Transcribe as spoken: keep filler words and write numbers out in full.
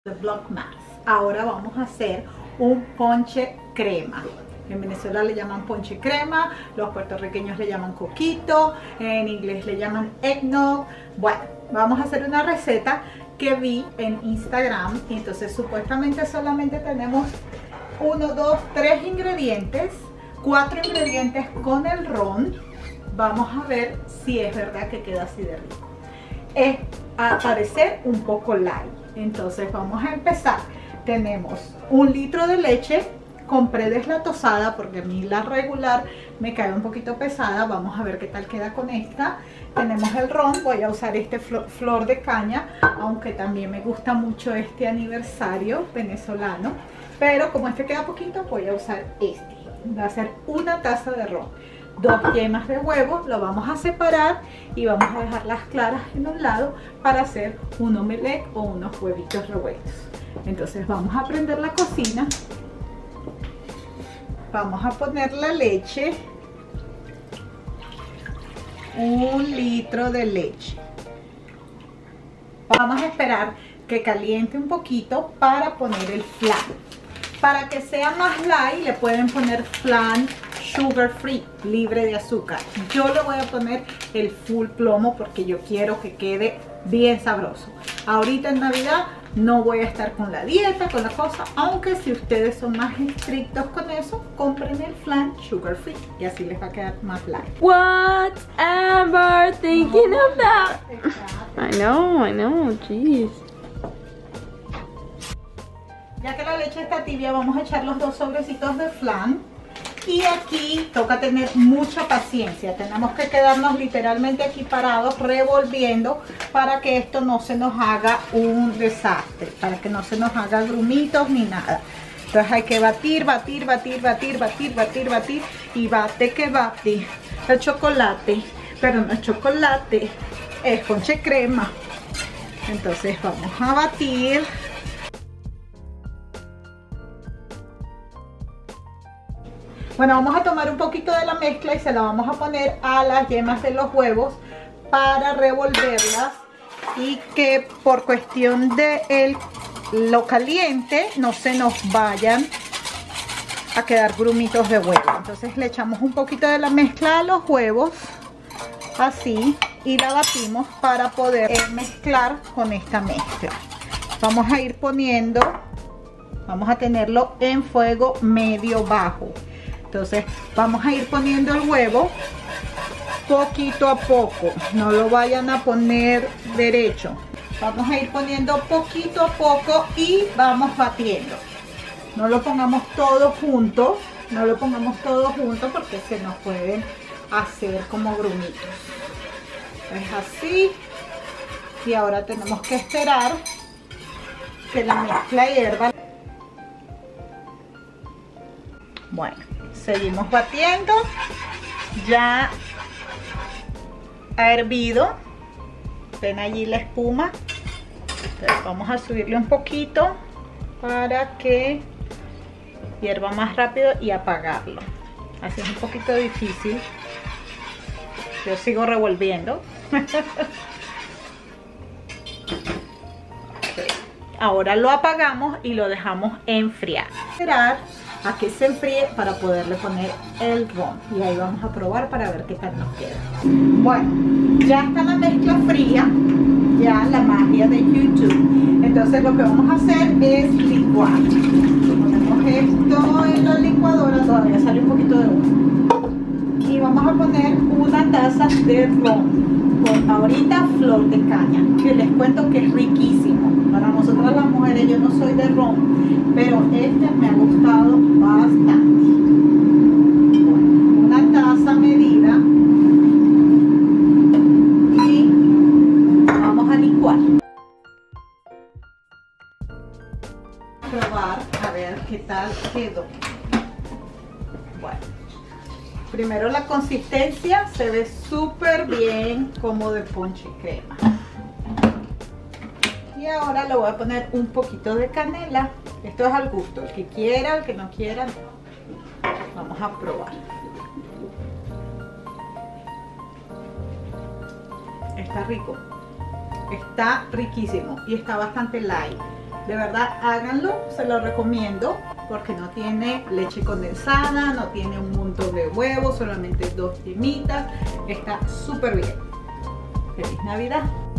de Vlogmas. Ahora vamos a hacer un ponche crema. En Venezuela le llaman ponche crema, los puertorriqueños le llaman coquito, en inglés le llaman eggnog. Bueno, vamos a hacer una receta que vi en Instagram. Entonces supuestamente solamente tenemos uno, dos, tres ingredientes, cuatro ingredientes con el ron. Vamos a ver si es verdad que queda así de rico. Es a parecer un poco light. Entonces vamos a empezar. Tenemos un litro de leche. Compré deslactosada porque a mí la regular me cae un poquito pesada. Vamos a ver qué tal queda con esta. Tenemos el ron. Voy a usar este flor, flor de caña, aunque también me gusta mucho este aniversario venezolano, pero como este queda poquito voy a usar este. Va a ser una taza de ron, dos yemas de huevo. Lo vamos a separar y vamos a dejar las claras en un lado para hacer un omelette o unos huevitos revueltos. Entonces vamos a prender la cocina. Vamos a poner la leche, un litro de leche. Vamos a esperar que caliente un poquito para poner el flan. Para que sea más light le pueden poner flan sugar free, libre de azúcar. Yo le voy a poner el full plomo porque yo quiero que quede bien sabroso. Ahorita en Navidad no voy a estar con la dieta, con la cosa, aunque si ustedes son más estrictos con eso, compren el flan sugar free y así les va a quedar más light. What's Amber thinking of that? I know, I know, jeez. Ya que la leche está tibia, vamos a echar los dos sobrecitos de flan. Y aquí toca tener mucha paciencia. Tenemos que quedarnos literalmente aquí parados revolviendo para que esto no se nos haga un desastre, para que no se nos haga grumitos ni nada. Entonces hay que batir, batir, batir, batir, batir, batir, batir y bate que bate. El chocolate, pero no es chocolate, es ponche crema. Entonces vamos a batir. Bueno, vamos a tomar un poquito de la mezcla y se la vamos a poner a las yemas de los huevos para revolverlas y que por cuestión de el, lo caliente no se nos vayan a quedar grumitos de huevo. Entonces le echamos un poquito de la mezcla a los huevos, así, y la batimos para poder mezclar con esta mezcla. Vamos a ir poniendo, vamos a tenerlo en fuego medio bajo. Entonces vamos a ir poniendo el huevo poquito a poco, no lo vayan a poner derecho. Vamos a ir poniendo poquito a poco y vamos batiendo. No lo pongamos todo junto, no lo pongamos todo junto porque se nos pueden hacer como grumitos. Es así. Y ahora tenemos que esperar que la mezcla hierva. Bueno, seguimos batiendo. Ya ha hervido. Ven allí la espuma. Entonces vamos a subirle un poquito para que hierva más rápido y apagarlo. Así es un poquito difícil. Yo sigo revolviendo. Ahora lo apagamos y lo dejamos enfriar. Esperar a que se enfríe para poderle poner el ron y ahí vamos a probar para ver qué tal nos queda. Bueno, ya está la mezcla fría, ya la magia de YouTube. Entonces lo que vamos a hacer es licuar. Ponemos esto en la licuadora, todavía sale un poquito de humo, y vamos a poner una taza de ron con ahorita flor de caña, que les cuento que es riquísimo. Para nosotras las mujeres, yo no soy de ron, pero este me ha gustado bastante. Bueno, una taza medida y vamos a licuar. Probar a ver qué tal quedó. Bueno, primero la consistencia se ve súper bien, como de ponche crema. Y ahora le voy a poner un poquito de canela. Esto es al gusto, el que quiera, el que no quiera. Vamos a probar. Está rico, está riquísimo y está bastante light. De verdad, háganlo, se lo recomiendo porque no tiene leche condensada, no tiene un montón de huevos, solamente dos yemitas. Está súper bien. ¡Feliz Navidad!